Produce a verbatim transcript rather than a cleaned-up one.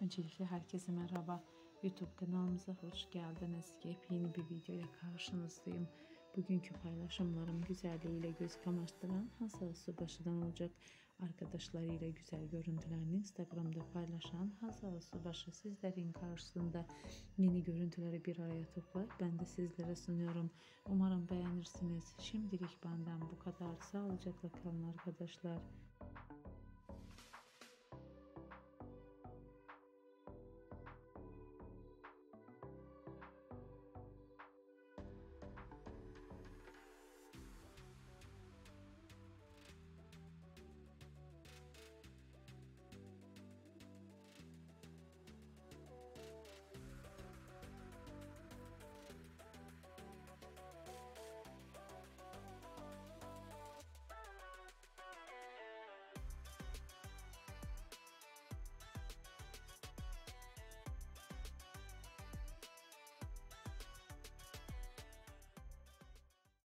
Öncelikle herkese merhaba. YouTube kanalımıza hoş geldiniz. Yepyeni bir videoya karşınızdayım. Bugünkü paylaşımlarım güzelliğiyle göz kamaştıran Hazal Subaşı'dan olacak. Arkadaşlarıyla güzel görüntülerini Instagram'da paylaşan Hazal Subaşı sizlerin karşısında yeni görüntüleri bir araya toplar. Ben de sizlere sunuyorum. Umarım beğenirsiniz. Şimdilik benden bu kadar. Sağlıcakla kalın arkadaşlar.